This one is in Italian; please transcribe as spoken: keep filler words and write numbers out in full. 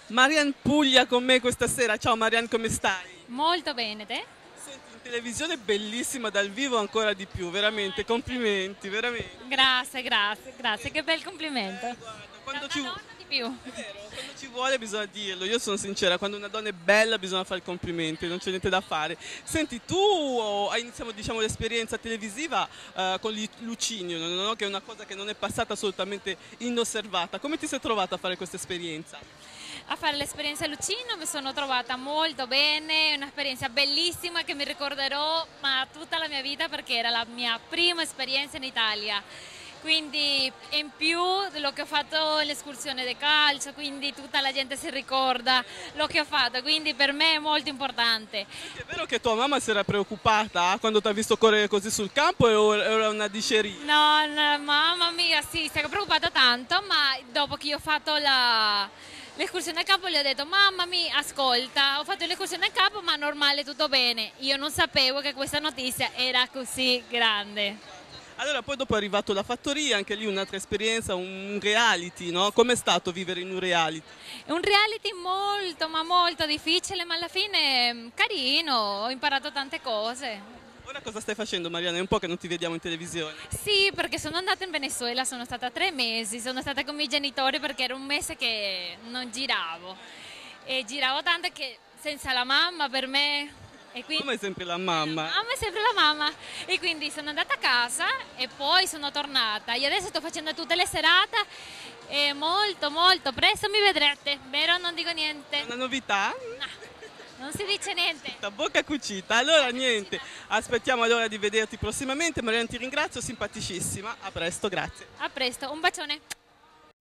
Marian Puglia con me questa sera. Ciao Marian, come stai? Molto bene, te? Senti, in televisione bellissima, dal vivo ancora di più, veramente, complimenti, veramente. Grazie, grazie, grazie, che bel complimento. Eh, guarda, Da quando una ci, donna di più. è vero, quando ci vuole bisogna dirlo, io sono sincera, quando una donna è bella bisogna fare i complimenti, non c'è niente da fare. Senti, tu oh, hai iniziato diciamo, l'esperienza televisiva eh, con Li- Lucinio, no? No? Che è una cosa che non è passata assolutamente inosservata. Come ti sei trovata a fare questa esperienza? A fare l'esperienza a Lucino mi sono trovata molto bene, è un'esperienza bellissima che mi ricorderò ma tutta la mia vita perché era la mia prima esperienza in Italia. Quindi in più lo che ho fatto l'escursione di calcio, quindi tutta la gente si ricorda lo che ho fatto, quindi per me è molto importante. Senti, è vero che tua mamma si era preoccupata quando ti ha visto correre così sul campo o era una diceria? No, no, mamma mia, sì, si è preoccupata tanto, ma dopo che io ho fatto la, l'escursione a capo gli ho detto mamma mia, ascolta, ho fatto l'escursione a capo ma normale, tutto bene. Io non sapevo che questa notizia era così grande. Allora, poi dopo è arrivato La Fattoria, anche lì un'altra esperienza, un reality, no? Com'è stato vivere in un reality? È un reality molto, ma molto difficile, ma alla fine mm, carino, ho imparato tante cose. Ora cosa stai facendo, Mariana? È un po' che non ti vediamo in televisione. Sì, perché sono andata in Venezuela, sono stata tre mesi, sono stata con i miei genitori perché era un mese che non giravo. E giravo tanto che senza la mamma per me... E quindi, Come sempre la mamma. mamma è sempre la mamma. E quindi sono andata a casa e poi sono tornata. E adesso sto facendo tutte le serate e molto molto presto mi vedrete, vero? Non dico niente. Una novità? Non si dice niente. A bocca cucita. Allora niente, aspettiamo allora di vederti prossimamente. Mariana, ti ringrazio, simpaticissima. A presto, grazie. A presto, un bacione.